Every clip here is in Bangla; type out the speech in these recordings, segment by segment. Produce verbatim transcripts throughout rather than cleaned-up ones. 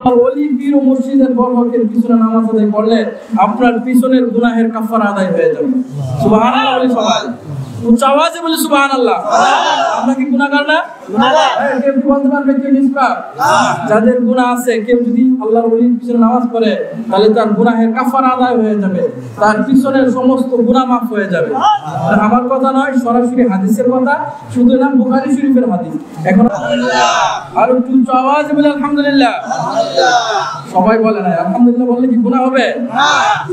ওলি পীর ও মুর্শিদের বরকতের পিছনে নামাজ আদায় করলে আপনার পিছনের গুনাহের কাফারা আদায় হয়ে যাবে। সুবহানাল্লাহ বলি সবাই, উচ্চ আওয়াজে বলি সুবহানাল্লাহ। আমরা কি গুনাহগার না? গুনাহগার। কেউ কি বলতে পারবে কেউ নিষ্পাপ? যাদের গুনাহ আছে কেউ যদি আল্লাহর ওলির পিছনে নামাজ পড়ে তাহলে তার গুনাহের কাফারা আদায় হয়ে যাবে, তার পিছনের সমস্ত গুনাহ মাফ হয়ে যাবে। আর আমার কথা নয়, সরাসরি হাদিসের কথা, শুধু নাম বুখারী শরীফের হাদিস। এখন আর একটু উচ্চ আওয়াজে বলি আলহামদুলিল্লাহ। সবাই বলে না আলহামদুলিল্লাহ বললে কি গুনাহ হবে? না।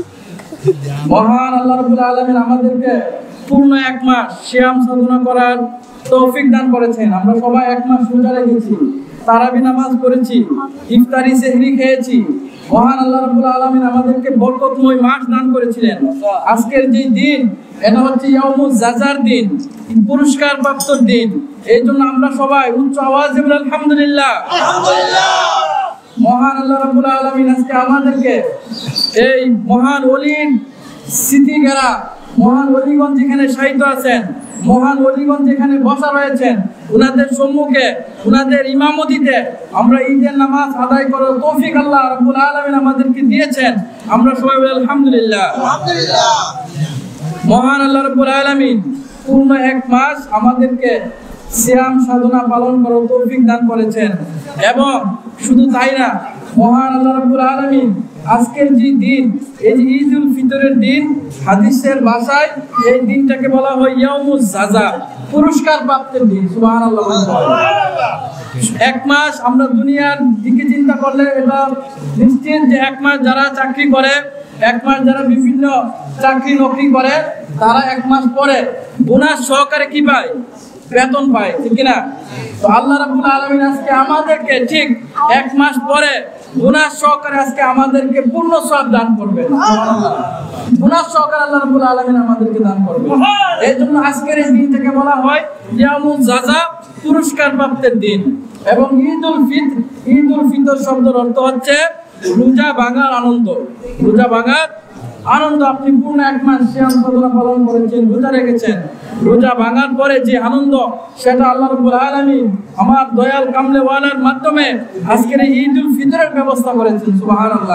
মহান আল্লাহ রাব্বুল আলামিন আমাদেরকে পূর্ণ এক মাস সিয়াম সাধনা করার তৌফিক দান করেছেন। আমরা সবাই এক মাস রোজা রেখেছি, তারাবি নামাজ পড়েছি, ইফতারি সেহরি খেয়েছি। মহান আল্লাহ রাব্বুল আলামিন আমাদেরকে বরকতময় মাস দান করেছিলেন। আজকের যে দিন, এটা হচ্ছে ইয়াউমুজ জাযার দিন, পুরস্কার প্রাপ্তর দিন। এই জন্য আমরা সবাই উচ্চ আওয়াজে বলি আলহামদুলিল্লাহ। আলহামদুলিল্লাহ। মহান আল্লাহ রাব্বুল আলামিন আজকে আমাদেরকে এই মহান ওলির স্মৃতিগারা, মহান ওলিগণ যেখানে শায়িত আছেন, মহান ওলিগণ যেখানে বসা রয়েছেন, উনাদের সম্মুখে উনাদের ইমামতিতে আমরা ঈদের নামাজ আদায় করার তৌফিক আল্লাহ রাব্বুল আলামিন আমাদেরকে দিয়েছেন। আমরা সবাই বলি আলহামদুলিল্লাহ। আলহামদুলিল্লাহ। মহান আল্লাহ রাব্বুল আলামিন পূর্ণ এক মাস আমাদেরকে সিয়াম সাধনা পালন করার তৌফিক দান করেছেন। এবং শুধু তাই না, মহান আল্লাহ রাব্বুল আলামিন আজকের যে দিন, এই যে ঈদুল ফিতরের দিন, হাদিসের ভাষায় এই দিনটাকে বলা হয় ইয়াউমুজ জাযা, পুরস্কার প্রাপ্তির দিন। সুবহানাল্লাহ। এক মাস আমরা দুনিয়ার দিকে চিন্তা করলে এটা নিশ্চিত যে এক মাস যারা চাকরি করে, এক মাস যারা বিভিন্ন চাকরি নকরি করে, তারা এক মাস পরে বোনাস সহকারে কি পায়? বেতন পায়, ঠিক কিনা? তো আল্লাহ রাব্বুল আলামিন আজকে আমাদেরকে ঠিক এক মাস পরে বোনাস সহকারে আজকে আমাদেরকে পূর্ণ সওয়াব দান করবেন। সুবহানাল্লাহ। বোনাস সহকারে আল্লাহ রাব্বুল আলামিন আমাদেরকে দান করবেন। এই জন্য আজকের এই দিনটাকে বলা হয় ইয়াউমুজ জাযা, পুরস্কার প্রাপ্তির দিন। এবং ঈদুল ফিতর, ঈদুল ফিতর শব্দের অর্থ হচ্ছে রোজা ভাঙার আনন্দ। রোজা ভাঙার আনন্দ। আপনি পূর্ণ এক মাস সিয়াম সাধনা পালন করেছেন, রোজা রেখেছেন, রোজা ভাঙার পরে যে আনন্দ, সেটা আল্লাহ রাব্বুল আলামিন আমার দয়াল কামলেওয়ালার মাধ্যমে আজকের এই ঈদুল ফিতরের ব্যবস্থা করেছেন। সুবহানাল্লাহ।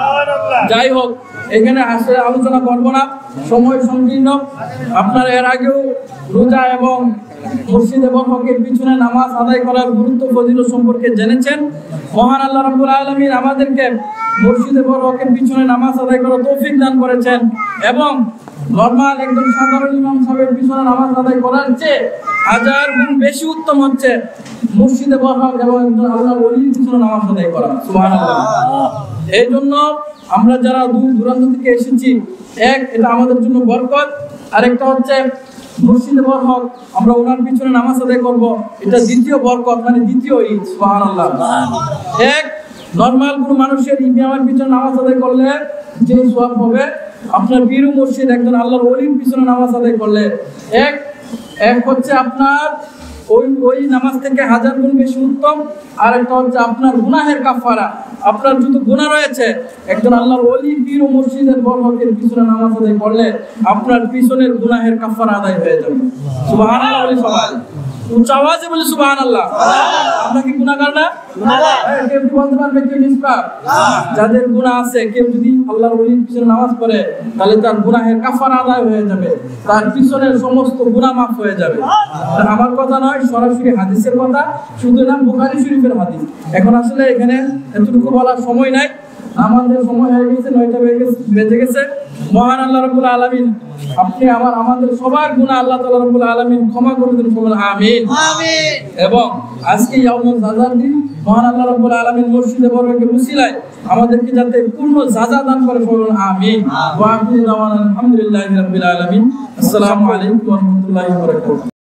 যাই হোক, এখানে আসলে আলোচনা করব না, সময় সংকীর্ণ। আপনারা এর আগেও রোজা এবং মুর্শিদে বরকতের পিছনে নামাজ আদায় করার গুরুত্ব ফজিলত সম্পর্কে জেনেছেন। মহান আল্লাহ রাব্বুল আলামিন আমাদেরকে মুর্শিদে বরকতের পিছনে নামাজ আদায় করার তৌফিক দান করেছেন। এবং নরমাল একদম সাধারণ ইমাম সাহেবের পিছনে নামাজ আদায় করার চেয়ে হাজার গুণ বেশি উত্তম হচ্ছে মুর্শিদে বরকত এবং একজন আল্লাহর ওলির পিছনে নামাজ আদায় করা। সুবহানাল্লাহ। এই জন্য আমরা যারা দূর দূরান্ত থেকে এসেছি, এক, এটা আমাদের জন্য বরকত। আরেকটা হচ্ছে মুর্শিদে বরকত, আমরা ওনার পিছনে নামাজ আদায় করব, এটা দ্বিতীয় বরকত, মানে দ্বিতীয় ঈদ। সুবহানাল্লাহ। এক, নরমাল কোন মানুষের ইমামের পিছনে নামাজ আদায় করলে যে সওয়াব হবে, আপনার পীর ও মুর্শিদ একজন আল্লাহর ওলির পিছনে নামাজ আদায় করলে এক এক হচ্ছে আপনার ওই ওই নামাজ থেকে হাজার গুণ বেশি উত্তম। আর একটা হচ্ছে আপনার গুনাহের কাফারা। আপনার যত গুনাহ রয়েছে, একজন আল্লাহর ওলি পীর ও মুর্শিদের বরকতের পিছনে নামাজ আদায় করলে আপনার পিছনের গুনাহের কাফারা আদায় হয়ে যাবে। সুবহানাল্লাহ বলি সবাই, উচ্চ আওয়াজে বলি সুবহানাল্লাহ। আমরা কি গুনাহগার না? গুনাহগার। কেউ কি বলতে পারবে কেউ নিষ্পাপ? যাদের গুনাহ আছে, কেউ যদি আল্লাহর ওলির পিছনে নামাজ পড়ে তাহলে তার গুনাহের কাফারা আদায় হয়ে যাবে, তার পিছনের সমস্ত গুনাহ মাফ হয়ে যাবে। আমার কথা নয়, সরাসরি হাদিসের কথা, শুধু নাম বুখারী শরীফের হাদিস। এখন আসলে এখানে এতটুকু বলার সময় নাই, আমাদের সময় হয়ে গেছে, নয়টা বেজে গেছে। মহান আল্লাহ রাব্বুল আলামিন আপনি আমার আমাদের সবার গুনাহ আল্লাহ তাআলা রাব্বুল আলামিন ক্ষমা করে দিন, বলুন আমিন। আমিন। এবং আজকে ইয়াউমুল জাযার দিন, মহান আল্লাহ রাব্বুল আলামিন মুর্শিদে বরকতের উসিলায় আমাদেরকে যাতে পূর্ণ জাযা দান করে, বলুন আমিন। ওয়া আখিরু দাওয়ানা আলহামদুলিল্লাহি রাব্বিল আলামিন। আসসালামু আলাইকুম ওয়া রাহমাতুল্লাহি ওয়া বারাকাতুহু।